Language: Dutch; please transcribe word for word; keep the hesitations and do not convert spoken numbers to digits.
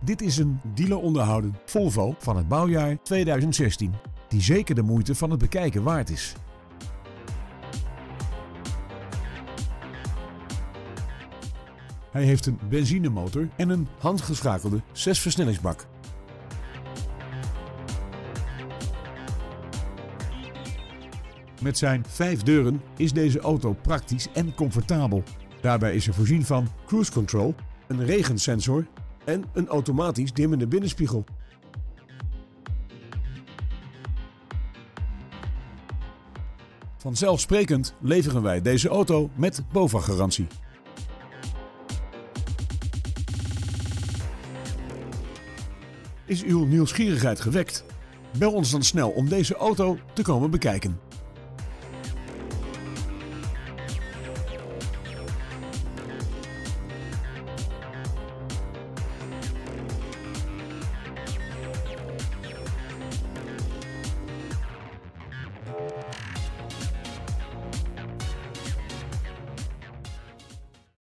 Dit is een dealer onderhouden Volvo van het bouwjaar tweeduizend zestien, die zeker de moeite van het bekijken waard is. Hij heeft een benzinemotor en een handgeschakelde zesversnellingsbak. Met zijn vijf deuren is deze auto praktisch en comfortabel. Daarbij is er voorzien van cruise control, een regensensor en een automatisch dimmende binnenspiegel. Vanzelfsprekend leveren wij deze auto met BOVAG-garantie. Is uw nieuwsgierigheid gewekt? Bel ons dan snel om deze auto te komen bekijken.